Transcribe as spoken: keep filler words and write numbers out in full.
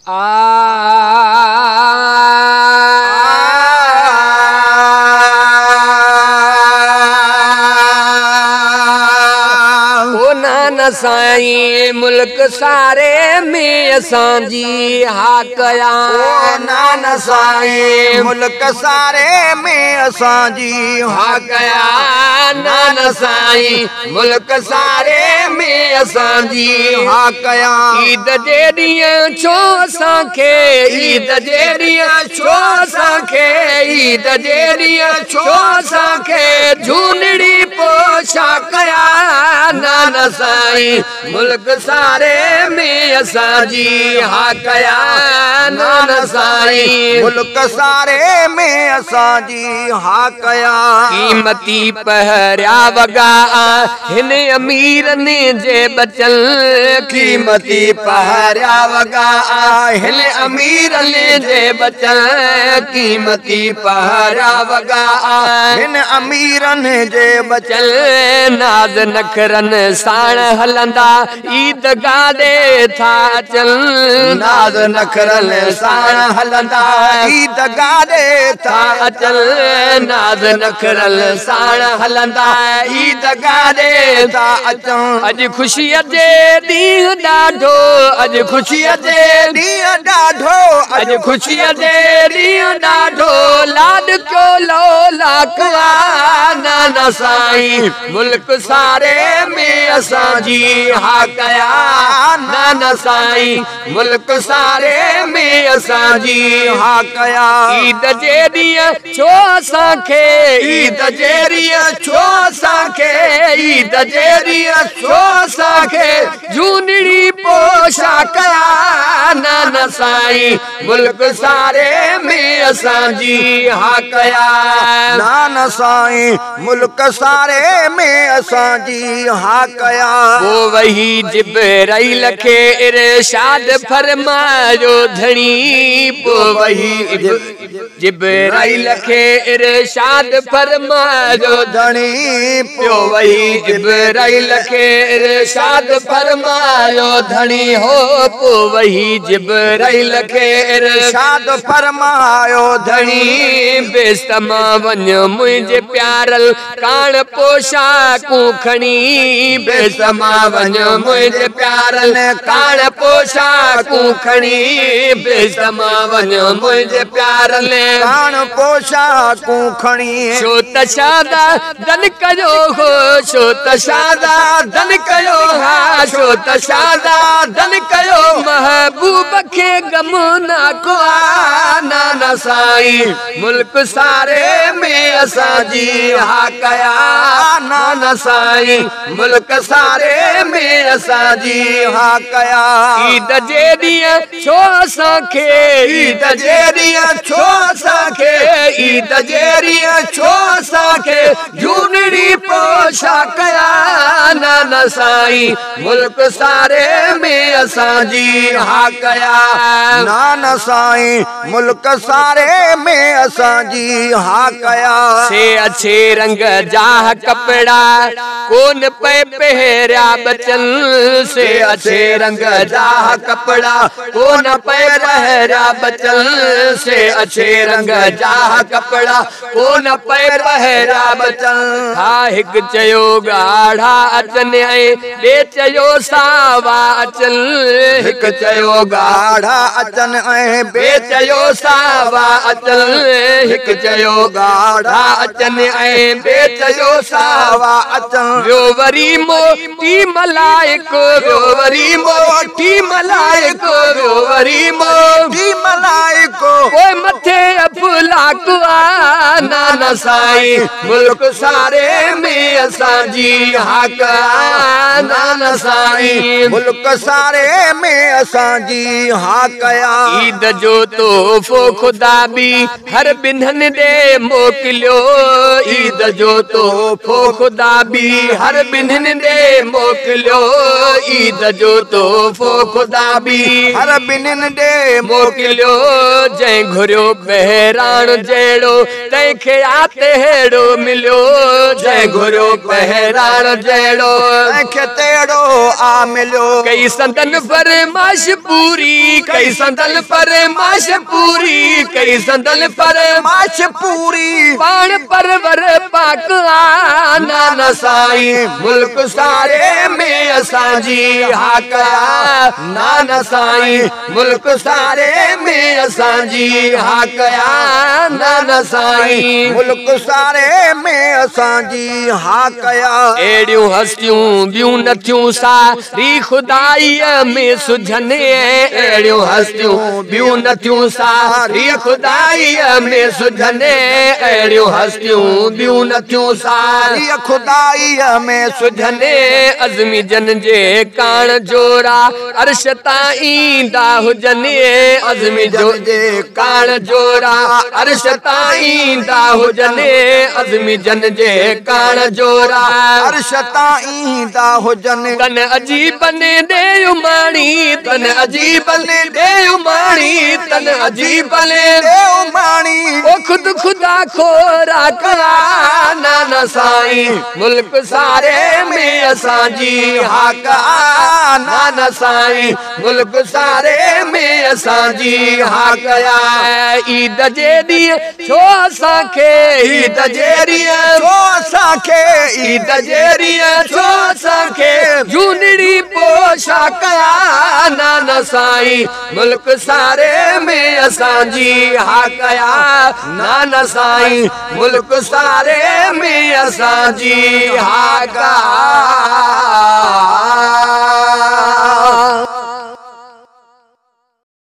साईं मुल्क सारे में असांजी हाकया नाना साईं मुल्क सारे में असांजी हाकया नाना साईं मुल्क सारे में असांजी हाकया ईद जे ॾींहुं छो असांखे ईद जे ॾींहुं छो असांखे ईद जे ॾींहुं छो असांखे झूनड़ी पोशा कया नाना साईं मुल्क सारे में असांजी हाकया नाना साईं मुल्क सारे में असांजी हाकया कीमती पहरिया वगा हिन अमीरनि जे बचल कीमती पहरिया वगा हिन अमीरनि जे बचल कीमती पहरिया वगा हिन अमीरनि जे बचल नाज़ नखरनि साण हलंदा ईद गाॾे था चल नाज़ नखरनि साण हलंदा ईद गाॾे था चल नाज़ नखरनि साण हलंदा ईद गाॾे था अचूं अॼु ख़ुशीअ जे ॾींहुं ॾाढो अॼु ख़ुशीअ जे ॾींहुं ॾाढो अॼु ख़ुशीअ जे ॾींहुं ॾाढो लाॾ कयो लौला कया नाना साईं मुल्क सारे में असांजी हाकया नाना साईं मुल्क सारे में असांजी हाकया ईद जे ॾींहुं छो असांखे ईद जे ॾींहुं छो असांखे ईद जे ॾींहुं छो असांखे झूनड़ी पोशा कया नाना साईं मुल्क सारे में असांजी हाकया नाना साईं मुल्क सारे में असांजी हाकया वो वही जिब्राइल खे इरशाद फरमायो धणी वो वही जिब्राइल खे इरशाद फरमायो धणी पियो वही जिब्राइल खे इरशाद फरमायो धणी हो पो वही जिब्राइल खे इरशाद फरमायो धणी बेस्तमा वञ मुंहिंजे प्यारल कान पोशाकू खणी बेस्तमा वञ मुंहिंजे प्यारल कान पोशाकू खणी बेस्तमा वञ मुंहिंजे प्यारल कान पोशाकू खणी छो त शादा दन कयो हो छो त शादा दन कयो हा छो त शादा दन कयो महबूब खे गम न को नाना साईं मुल्क सारे में असांजी हाकया नाना साईं मुल्क सारे में असांजी हाकया ईद जे ॾींहुं छो असांखे ईद जे ॾींहुं छो असांखे ईद जे ॾींहुं छो असांखे झूनड़ी पोशा कया नाना साईं मुल्क सारे में असांजी हाकया नाना साईं मुल्क सारे में असांजी हाकया से अच्छे रंग जा कपड़ा कोन पे पहरिया बचन से अच्छे रंग जा कपड़ा कोन पे पहरिया बचन से अच्छे रंग जा कपड़ा कोन पे पहरिया बचन हा हिक चयो गाढ़ा अचन ऐं ॿिए चयो सावा अचन हिक चयो गाढ़ा अचन ऐं ॿिए चयो सावा अचन हिक चयो गाढ़ा अचन ऐं ॿिए चयो सावा अचन वियो वरी मोटी मलाइक वियो वरी मोटी मलाइक वियो वरी मोटी मलाइक ओए मथे अफलाक आ नाना साईं मुल्क सारे में असांजी हाक नाना साईं मुल्क सारे में असांजी हाकया ईद जो तोहफ़ो खुदा बि हर ॿिन्हनि ॾे मोकिलियो ईद जो तोहफ़ो खुदा बि हर ॿिन्हनि ॾे मोकिलियो ईद जो तोहफ़ो खुदा बि हर ॿिन्हनि ॾे मोकिलियो जंहिं घुरियो बहिराण जहिड़ो कंहिंखे आते हेड़ो मिलियो जय गुरु पहराण जहिड़ो कंहिंखे तेड़ो आ मिलियो कई संदन फरमाइश पूरी कई संदन फरमाइश पूरी कई संदन फरमाइश माश पूरी पाण परवर पाक आ नाना साईं मुल्क सारे में असांजी हाक आ नाना साईं मुल्क सारे में असांजी हाक आ नाना साईं मुल्क सारे में असांजी हा कया एड़ियूं हस्तियूं ॿियूं नथियूं सारी खुदाईअ में सुझनि एड़ियूं हस्तियूं ॿियूं नथियूं सारी खुदाईअ में सुझनि एड़ियूं हस्तियूं ॿियूं नथियूं सारी खुदाईअ में सुझने अज़मी जन जे कान जोरा अर्श तां ईंदा हुजनि अज़मी जो जे कान जोरा अर्श तां ईंदा हुजनि अज़मी जन जे कान जोरा अर्श तां ईंदा हुजनि तन अजीब ने दे उमाणी तन अजीब ने दे उमाणी तन अजीब ने दे उमाणी ओ खुद खुदा खोरा करा नाना साईं मुल्क सारे में असांजी हाक आ नाना साईं मुल्क सारे में असांजी हाक आ ईद जे ॾींहुं छो असांखे ईद जे ॾींहुं छो असांखे ईद जे ॾींहुं छो असांखे झूनड़ी पोशाक आ नाना साईं मुल्क सारे में असांजी हाक आ नाना साईं मुल्क सारे में असांजी हाक आ